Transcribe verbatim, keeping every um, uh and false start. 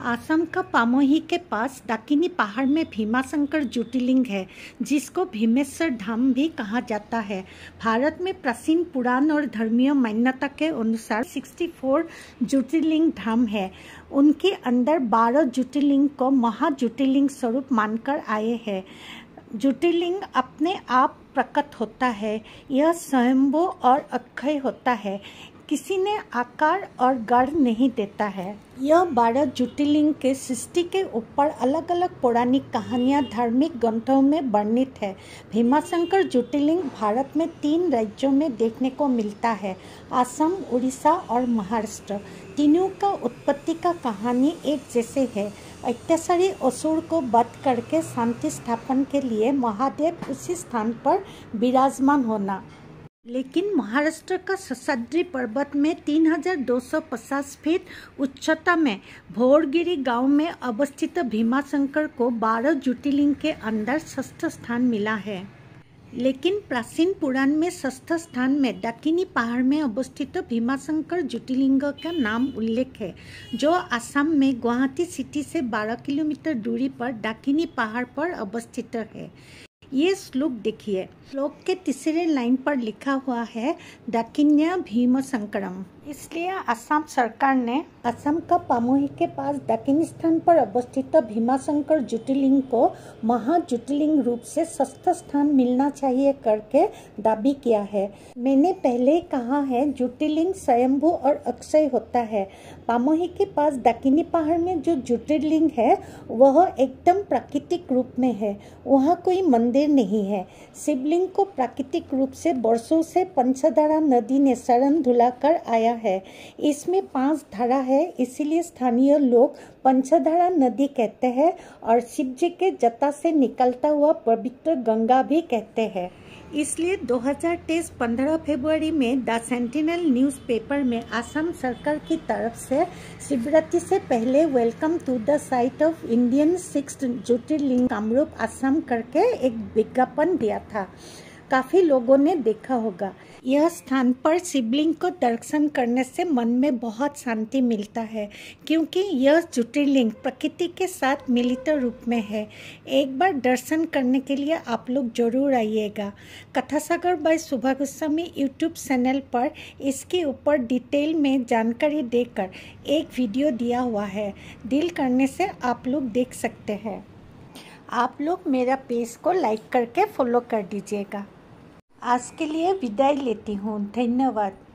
असम का पामोही के पास डाकिनी पहाड़ में भीमाशंकर ज्योतिर्लिंग है, जिसको भीमेश्वर धाम भी कहा जाता है। भारत में प्राचीन पुराण और धर्मीय मान्यता के अनुसार चौंसठ ज्योतिर्लिंग धाम है। उनके अंदर बारह ज्योतिर्लिंग को महा ज्योतिर्लिंग स्वरूप मानकर आए हैं। ज्योतिर्लिंग अपने आप प्रकट होता है। यह स्वयंभू और अक्षय होता है, किसी ने आकार और गढ़ नहीं देता है। यह बारह ज्योतिर्लिंग के सृष्टि के ऊपर अलग अलग पौराणिक कहानियां धार्मिक ग्रंथों में वर्णित है। भीमाशंकर ज्योतिर्लिंग भारत में तीन राज्यों में देखने को मिलता है, असम, उड़ीसा और महाराष्ट्र। तीनों का उत्पत्ति का कहानी एक जैसे है। अत्याचारी असुर को वध करके शांति स्थापन के लिए महादेव उसी स्थान पर विराजमान होना। लेकिन महाराष्ट्र का सह्याद्री पर्वत में तीन हजार दो सौ पचास फीट उच्चता में भोरगिरी गांव में अवस्थित भीमाशंकर को बारह ज्योतिर्लिंग के अंदर षष्ठ स्थान मिला है। लेकिन प्राचीन पुराण में षष्ठ स्थान में डाकिनी पहाड़ में अवस्थित भीमाशंकर ज्योतिर्लिंग का नाम उल्लेख है, जो असम में गुवाहाटी सिटी से बारह किलोमीटर दूरी पर डाकिनी पहाड़ पर अवस्थित है। ये श्लोक देखिए। श्लोक के तीसरे लाइन पर लिखा हुआ है डाकिन्या भीमशंकरम। इसलिए असम सरकार ने असम का पामोही के पास डाकिनी स्थान पर अवस्थित भीमाशंकर ज्योतिर्लिंग को महा ज्योतिर्लिंग रूप से षष्ठ स्थान मिलना चाहिए करके दावी किया है। मैंने पहले ही कहा है, ज्योतिर्लिंग स्वयंभू और अक्षय होता है। पामोही के पास डाकिनी पहाड़ में जो ज्योतिर्लिंग है वह एकदम प्राकृतिक रूप में है। वहाँ कोई मंदिर नहीं है। शिवलिंग को प्राकृतिक रूप से वर्षों से पंचधारा नदी ने शरण धुलाकर आया है। इसमें पांच धारा है, इसीलिए स्थानीय लोग पंचधारा नदी कहते हैं और शिव जी के जटा से निकलता हुआ पवित्र गंगा भी कहते हैं। इसलिए दो हज़ार तेईस पंद्रह फरवरी में द सेंटिनल न्यूज़पेपर में असम सरकार की तरफ से शिवरात्रि से पहले welcome to the site of Indian sixth Jyotirlinga Kamrup Assam करके एक विज्ञापन दिया था। काफ़ी लोगों ने देखा होगा। यह स्थान पर शिवलिंग को दर्शन करने से मन में बहुत शांति मिलता है, क्योंकि यह ज्योतिर्लिंग प्रकृति के साथ मिलित रूप में है। एक बार दर्शन करने के लिए आप लोग जरूर आइएगा। Kathasagar by Shubha Goswami YouTube channel पर इसके ऊपर डिटेल में जानकारी देकर एक वीडियो दिया हुआ है। दिल करने से आप लोग देख सकते हैं। आप लोग मेरा पेज को लाइक करके फॉलो कर दीजिएगा। आज के लिए विदाई लेती हूँ। धन्यवाद।